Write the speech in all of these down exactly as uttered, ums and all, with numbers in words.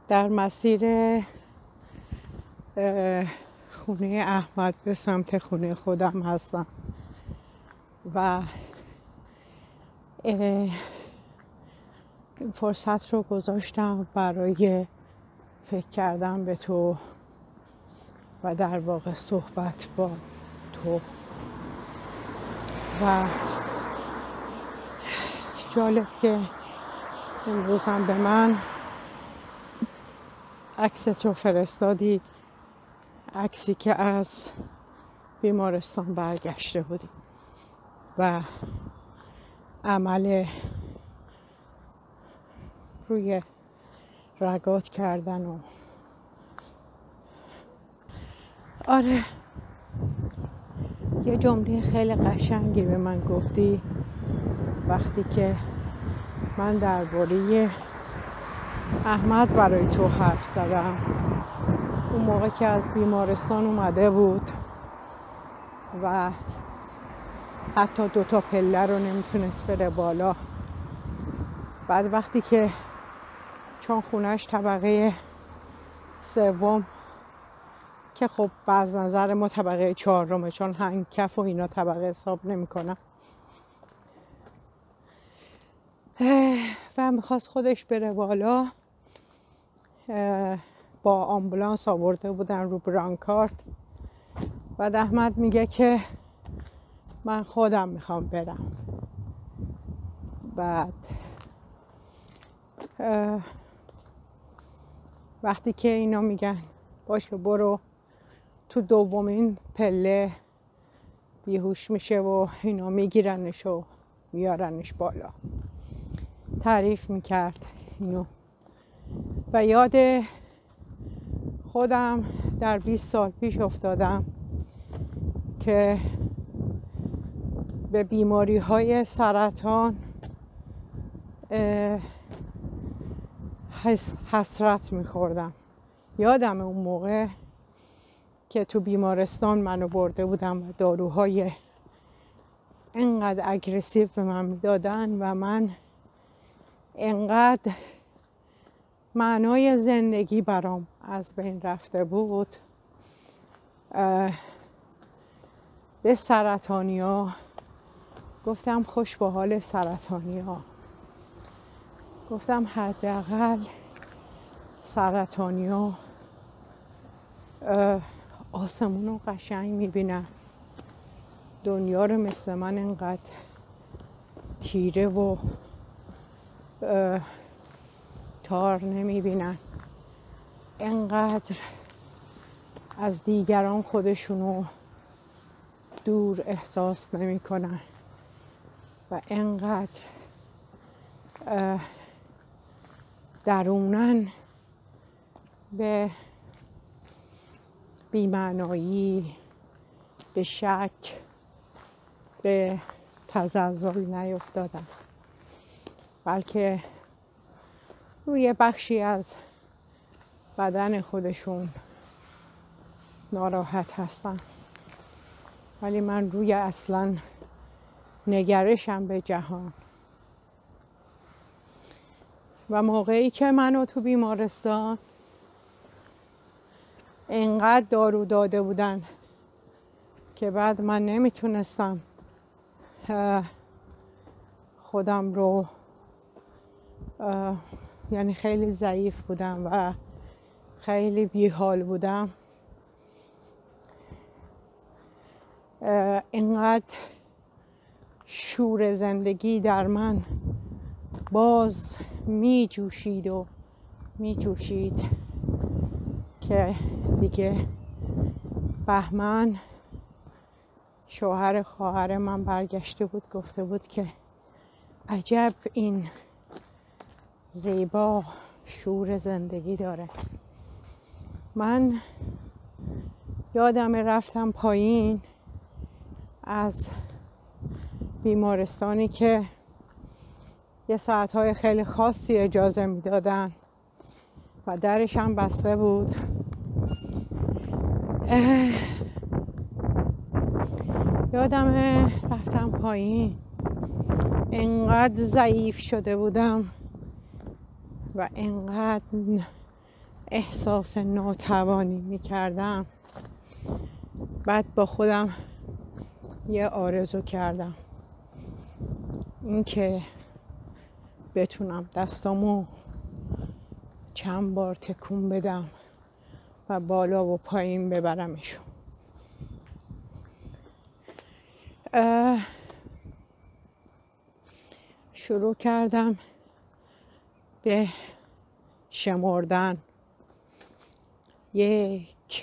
در مسیر خونه احمد به سمت خونه خودم هستم و این فرصت رو گذاشتم برای فکر کردن به تو و در واقع صحبت با تو. و جالب که امروز هم به من عکست رو فرستادی، عکسی که از بیمارستان برگشته بودی و عمل روی رگات کردن و آره یه جمله خیلی قشنگی به من گفتی وقتی که من درباره احمد برای تو حرف زدم. اون موقع که از بیمارستان اومده بود و حتی دوتا پله رو نمیتونست بره بالا. بعد وقتی که چون خونش طبقه سوم که خب از نظر ما طبقه چهارمه، چون هنگ کف و اینا طبقه حساب نمیکنن و میخواست خودش بره بالا، با آمبولانس آورده بودن رو برانکارد. بعد احمد میگه که من خودم میخوام برم. بعد وقتی که اینا میگن باشه برو، تو دومین پله بیهوش میشه و اینا میگیرنش و میارنش بالا. تعریف میکرد اینو و یاد خودم در بیست سال پیش افتادم که به بیماری های سرطان حسرت میخوردم. یادم اون موقع که تو بیمارستان منو برده بودم و داروهای انقدر اگریسیو به من میدادن و من انقدر معنای زندگی برام از بین رفته بود. به سرطانیا گفتم خوش به حال سرطانیا، گفتم حداقل سرطانیا آسمون رو قشنگ میبینن، دنیا رو مثل من انقدر تیره و تار نمیبینن، انقدر از دیگران خودشونو دور احساس نمیکنن و انقدر درونن به بی‌معنایی، به شک، به تزلزل نیفتادن، بلکه روی بخشی از بدن خودشون ناراحت هستن. ولی من روی اصلا نگرشم به جهان و موقعی که منو تو بیمارستان اینقدر دارو داده بودن که بعد من نمیتونستم خودم رو، یعنی خیلی ضعیف بودم و خیلی بیحال بودم، اینقدر شور زندگی در من باز می جوشید و می جوشید که دیگه بهمن شوهر خواهر من برگشته بود، گفته بود که عجب این زیبا شور زندگی داره. من یادم رفتم پایین از بیمارستانی که یه ساعتهای خیلی خاصی اجازه میدادن و درش هم بسته بود. یادم رفتم پایین، انقدر ضعیف شده بودم و انقدر احساس ناتوانی میکردم، بعد با خودم یه آرزو کردم، اینکه بتونم دستامو چند بار تکون بدم و بالا و پایین ببرمشون. شروع کردم به شمردن. یک،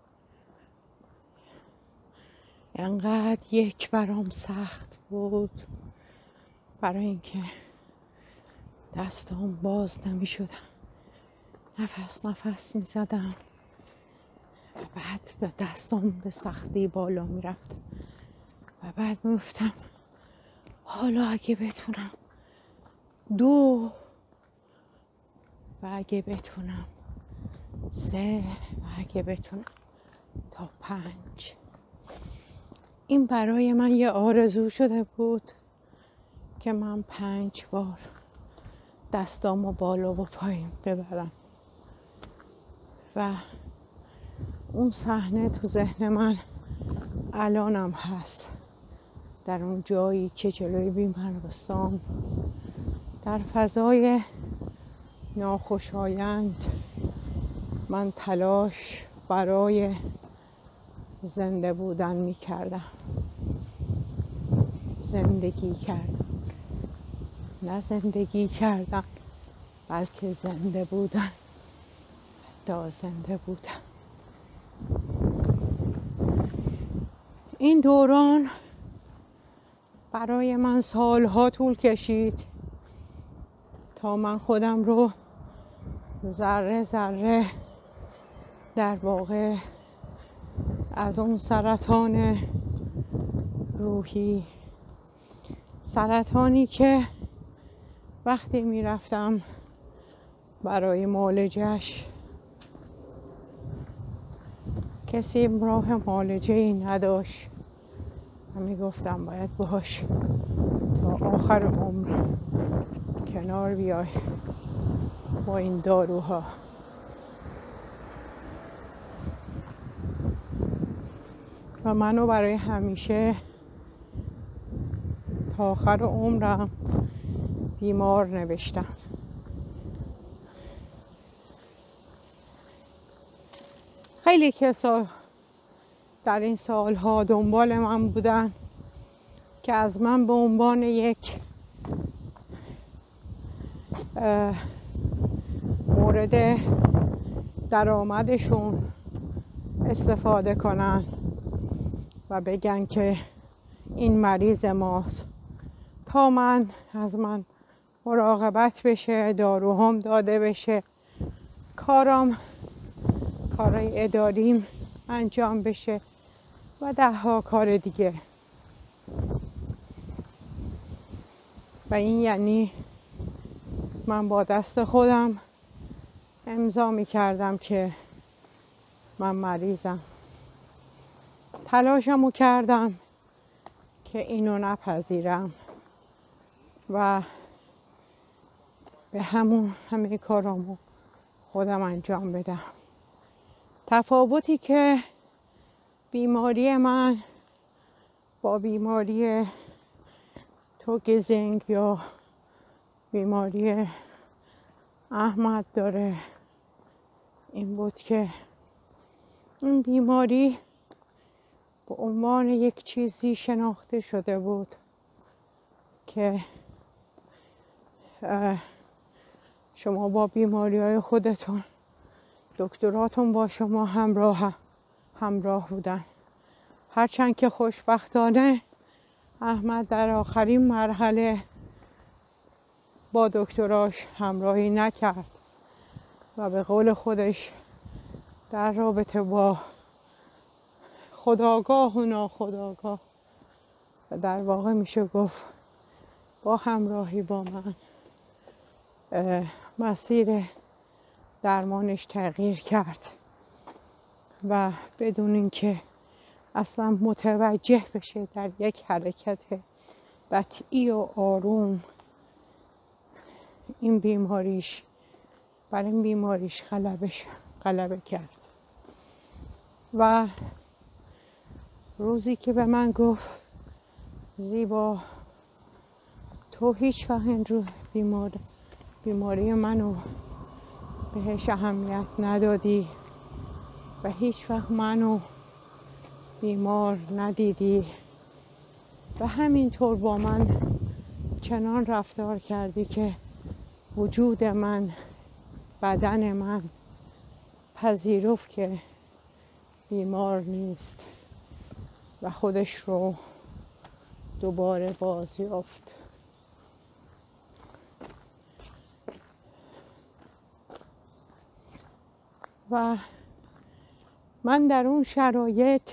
انقدر یک برام سخت بود برای اینکه دستام باز نمی شدن. نفس نفس می زدم و بعد به دستام به سختی بالا می رفتم و بعد می گفتم حالا اگه بتونم دو، و اگه بتونم سه، و اگه بتونم تا پنج. این برای من یه آرزو شده بود که من پنج بار دستامو بالا و پایین ببرم و اون صحنه تو ذهن من الانم هست، در اون جایی که جلوی بیمارستان در فضای ناخوشایند من تلاش برای زنده بودن می کردم. زندگی کردم، نه زندگی کردم بلکه زنده بودن، تا زنده بودن. این دوران برای من سالها طول کشید تا من خودم رو ذره ذره در واقع از اون سرطان روحی، سرطانی که وقتی میرفتم برای معالجه‌اش کسی راه معالجه‌ای نداشت و میگفتم باید باهاش تا آخر عمر کنار بیای با این داروها. و منو برای همیشه تا آخر عمرم بیمار نوشتم. خیلی کسا در این سالها دنبال من بودن که از من به عنوان یک مورد درآمدشون استفاده کنن و بگن که این مریض ماست تا من از من مراقبت بشه، داروهام داده بشه، کارام کارای اداریم انجام بشه و ده ها کار دیگه. و این یعنی من با دست خودم امضا می کردم که من مریضم. تلاشمو کردم که اینو نپذیرم و به همون همه کارامو خودم انجام بدم. تفاوتی که بیماری من با بیماری توگزینگ یا بیماری احمد داره این بود که این بیماری به عنوان یک چیزی شناخته شده بود که شما با بیماری های خودتون، دکتراتون با شما همراه همراه بودن. هرچند که خوشبختانه احمد در آخرین مرحله با دکتراش همراهی نکرد و به قول خودش در رابطه با خودآگاه و ناخودآگاه و در واقع میشه گفت با همراهی با من مسیر درمانش تغییر کرد و بدون اینکه اصلا متوجه بشه در یک حرکت بطیء و آروم این بیماریش بر این بیماریش غلبش غلبه کرد. و روزی که به من گفت زیبا تو هیچ وقت این رو بیمار بیماری منو بهش اهمیت ندادی و هیچ وقت منو بیمار ندیدی و همینطور با من چنان رفتار کردی که وجود من، بدن من پذیرفت که بیمار نیست و خودش رو دوباره بازیافت. و من در اون شرایط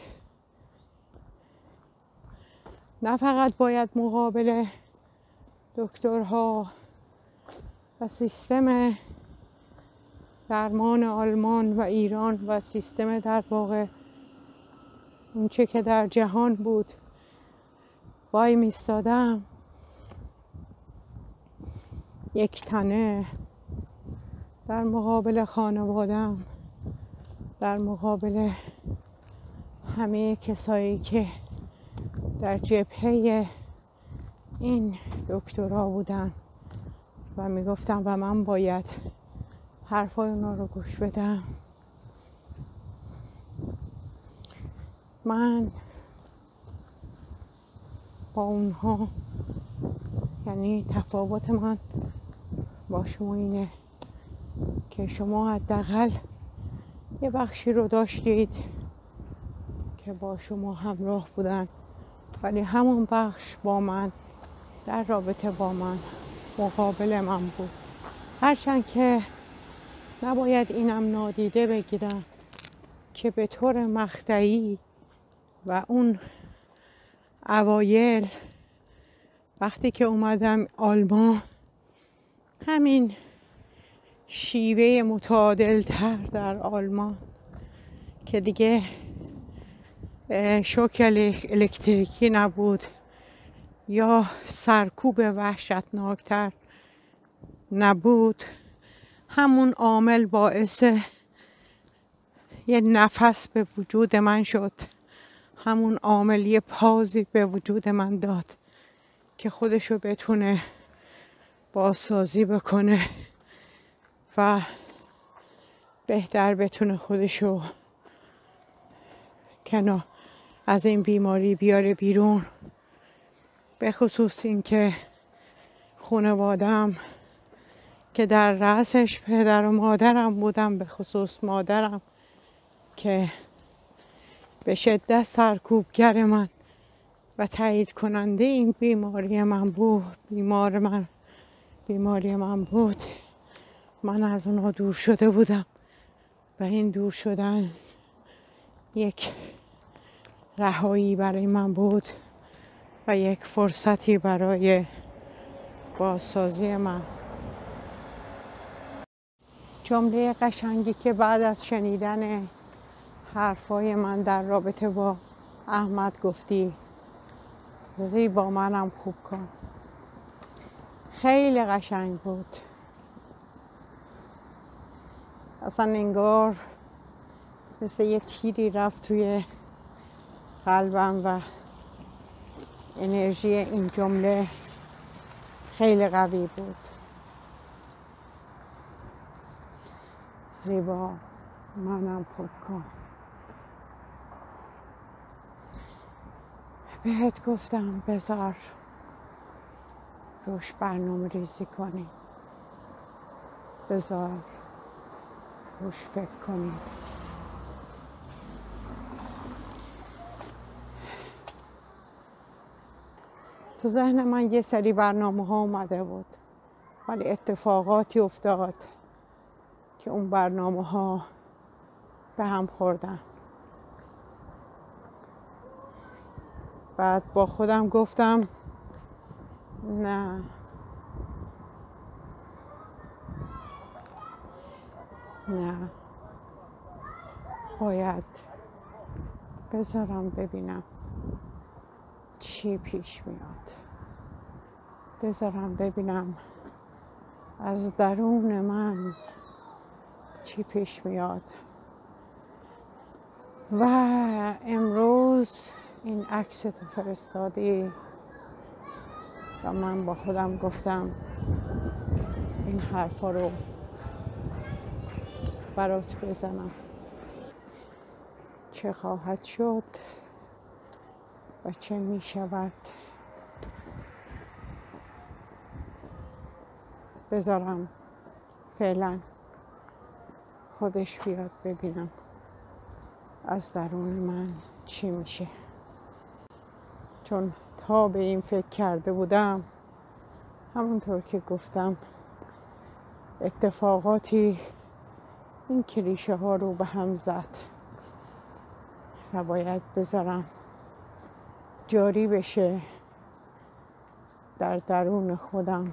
نه فقط باید مقابل دکترها و سیستم درمان آلمان و ایران و سیستم در واقع اون چه که در جهان بود وای میستادم، یک تنه در مقابل خانوادم، در مقابل همه کسایی که در جبهه این دکترها بودن و میگفتم و من باید حرفای اونا رو گوش بدم. من با اونها، یعنی تفاوت من با شما اینه که شما حداقل یه بخشی رو داشتید که با شما همراه بودن، ولی همون بخش با من، در رابطه با من، مقابل من بود. هرچند که نباید اینم نادیده بگیرم که به طور مقطعی و اون اوایل وقتی که اومدم آلمان همین شیوه متعادل تر در آلمان که دیگه شوک الکتریکی نبود یا سرکوب وحشتناکتر نبود، همون عامل باعث یه نفس به وجود من شد، همون عامل یه پازی به وجود من داد که خودشو بتونه بازسازی بکنه و بهتر بتونه خودشو کنار از این بیماری بیاره بیرون. به خصوص این که خانوادم که در رأسش پدر و مادرم بودم، به خصوص مادرم که به شدت سرکوبگر من و تایید کننده این بیماری من بود بیمار من بیماری من بود، من از اونها دور شده بودم و این دور شدن یک رهایی برای من بود و یک فرصتی برای بازسازی من. جمله قشنگی که بعد از شنیدن حرفای من در رابطه با احمد گفتی، زیبا منم خوب کن، خیلی قشنگ بود. اصلا انگار مثل یه تیری رفت توی قلبم و انرژی این جمله خیلی قوی بود. زیبا منم خوب کن. بهت گفتم بذار روش برنامه ریزی کنی، بذار روش فکر کنی. تو ذهن من یه سری برنامه ها اومده بود، ولی اتفاقاتی افتاد که اون برنامه ها به هم خوردن. بعد با خودم گفتم نه، نه باید بذارم ببینم چی پیش میاد، بذارم ببینم از درون من چی پیش میاد. و امروز این عکس تو فرستادی و من با خودم گفتم این حرفا رو برات بزنم. چه خواهد شد و چه می شود بذارم فعلا خودش بیاد ببینم از درون من چی میشه. چون تا به این فکر کرده بودم، همونطور که گفتم اتفاقاتی این کلیشه ها رو به هم زد و باید بذارم جاری بشه در درون خودم،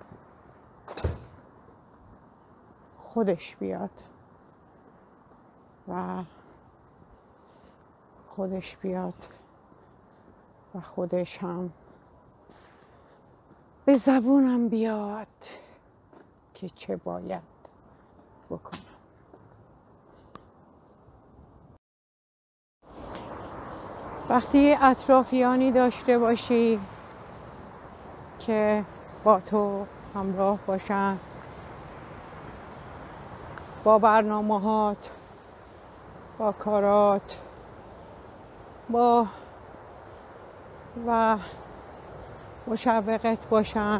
خودش بیاد و خودش بیاد و خودش هم به زبونم بیاد که چه باید بکنم. وقتی اطرافیانی داشته باشی که با تو همراه باشن با برنامه‌هات، با کارات، با و مشوقت باشن،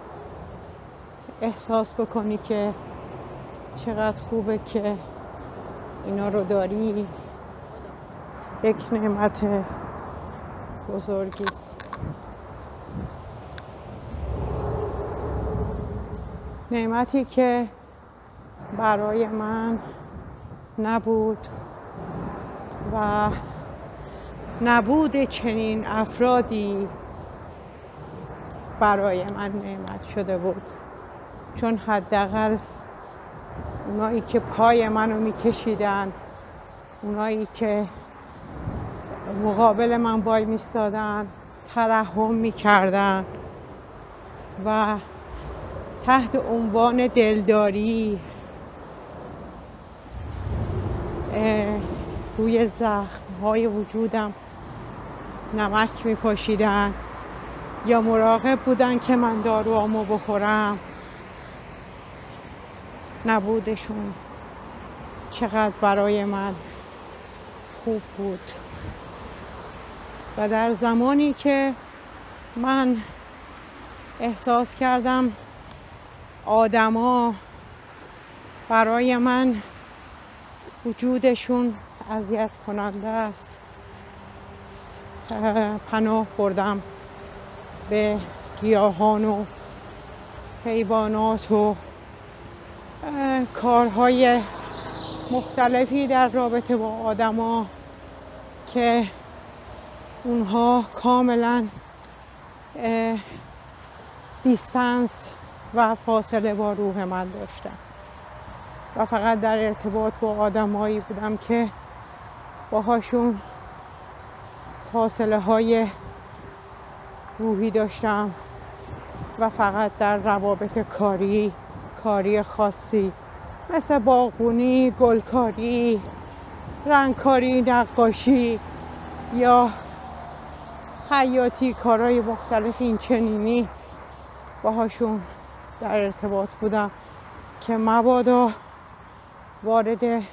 احساس بکنی که چقدر خوبه که اینا رو داری، یک نعمت بزرگیست. نعمتی که برای من نبود و نبود چنین افرادی برای من نعمت شده بود. چون حداقل اونایی که پای منو میکشیدن، اونایی که مقابل من وای میستادن، ترحم میکردن و تحت عنوان دلداری روی زخم‌های وجودم نمک میپاشیدن یا مراقب بودن که من داروامو بخورم، نبودشون چقدر برای من خوب بود. و در زمانی که من احساس کردم آدما برای من وجودشون اذیت کننده است، پناه بردم به گیاهان و حیوانات و کارهای مختلفی در رابطه با آدما که اونها کاملا دیستنس و فاصله با روح من داشتن و فقط در ارتباط با آدمایی بودم که باهاشون فاصله های روحی داشتم و فقط در روابط کاری کاری خاصی مثل باغبونی، گلکاری، رنگکاری، نقاشی یا خیاطی، کارهای مختلف این چنینی باهاشون در ارتباط بودم که مبادا وارد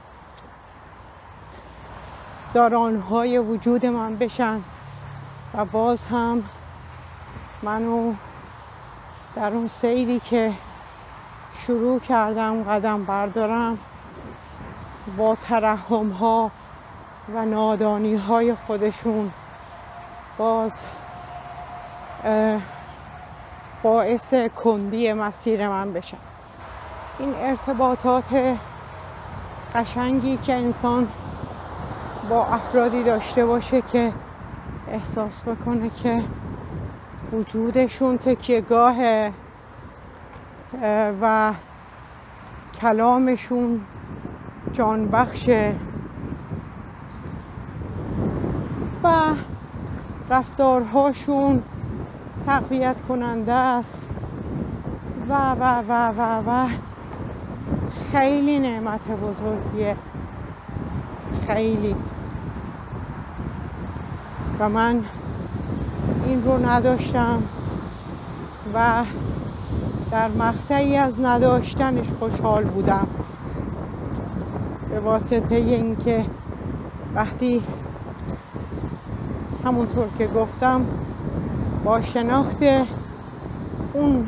دارانهای وجود من بشن و باز هم منو در اون سیری که شروع کردم قدم بردارم با ترحم ها و نادانی های خودشون باز باعث کندی مسیر من بشن. این ارتباطات قشنگی که انسان با افرادی داشته باشه که احساس بکنه که وجودشون تکیهگاهه و کلامشون جان بخشه و رفتارهاشون تقویت کننده است و و و و و خیلی نعمت بزرگیه، خیلی. و من این رو نداشتم و در مقطعی از نداشتنش خوشحال بودم، به واسطه اینکه وقتی همونطور که گفتم با شناخت اون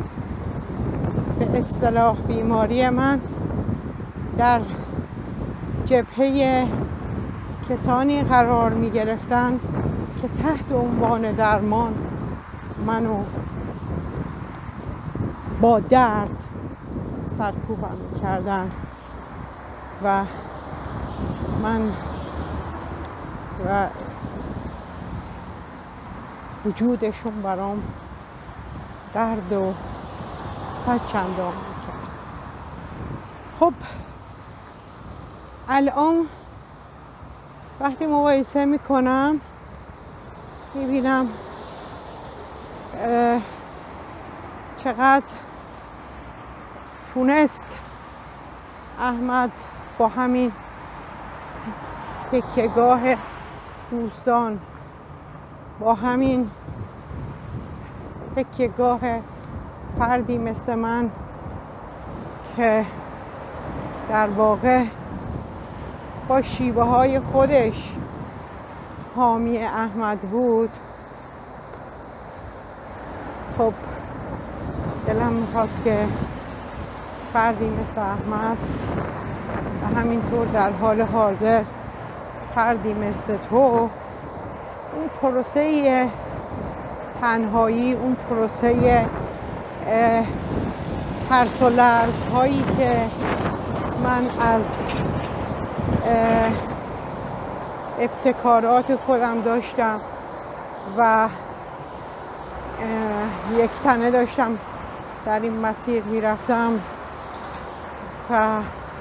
به اصطلاح بیماری من در جبهه کسانی قرار می گرفتن که تحت عنوان درمان منو با درد سرکوبم می کردن و من و وجودشون برام درد و صد چندان می کرد. خب الان وقتی مقایسه می کنم می بینم چقدر تونست احمد با همین تکیه‌گاه دوستان، با همین تکیه‌گاه فردی مثل من که در واقع با شیوه های خودش حامی احمد بود، خب دلم میخواست که فردی مثل احمد و همینطور در حال حاضر فردی مثل تو اون پروسه تنهایی، اون پروسه ترس و لرز هایی که من از ابتکارات خودم داشتم و یک تنه داشتم در این مسیر میرفتم و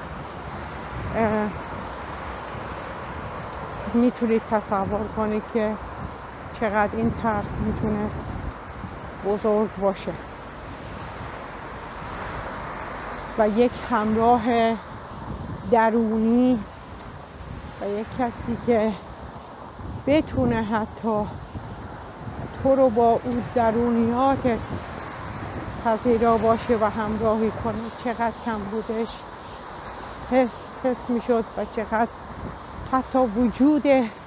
میتونید تصور کنید که چقدر این ترس میتونست بزرگ باشه و یک همراه درونی و یک کسی که بتونه حتی تو رو با اون درونیاتت پذیرا باشه و همراهی کنه، چقدر کم بودش حس, حس میشد و چقدر حتی وجود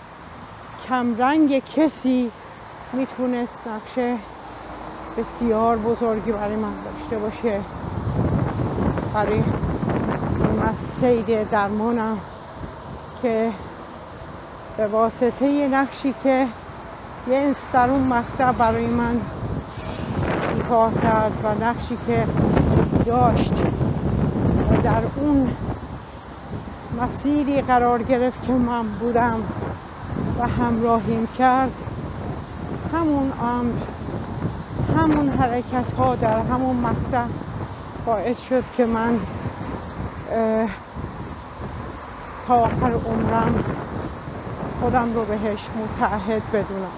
کمرنگ کسی میتونست نقشه بسیار بزرگی برای من داشته باشه برای این مسیر درمانم، که به واسطه نقشی که یه انس در اون مقطع برای من ایفا کرد و نقشی که داشت و در اون مسیری قرار گرفت که من بودم و همراهیم کرد، همون امر، همون حرکت ها در همون مقطع باعث شد که من تا آخر عمرم خودم رو بهش متعهد بدونم،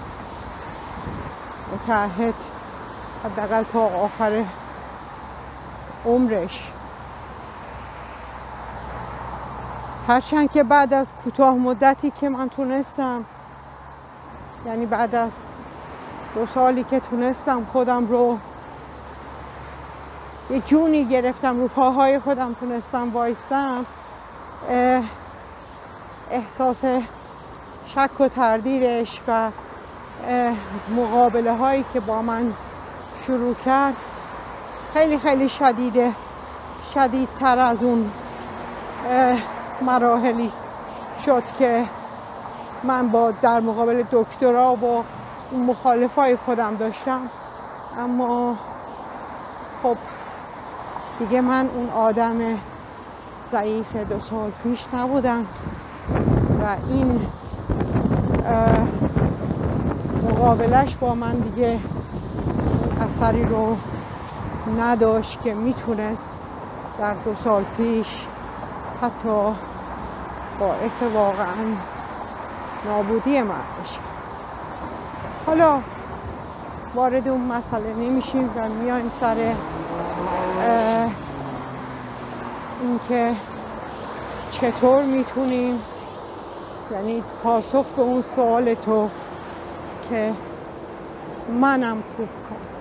متعهد حداقل تا آخر عمرش. هرچند که بعد از کوتاه مدتی که من تونستم، یعنی بعد از دو سالی که تونستم خودم رو یه جونی گرفتم، رو پاهای خودم تونستم وایستم، احساس شک و تردیدش و مقابله هایی که با من شروع کرد خیلی خیلی شدیده، شدیدتر از اون مراحلی شد که من با در مقابل دکترها با اون مخالفای خودم داشتم. اما خب دیگه من اون آدم ضعیف دو سال پیش نبودم و این مقابلش با من دیگه اثری رو نداشت که میتونست در دو سال پیش حتی باعث واقعا نابودی من بشه. حالا وارد اون مسئله نمیشیم و میایم سر اینکه چطور میتونیم، یعنی پاسخ به اون سوال تو که منم خوب کنم.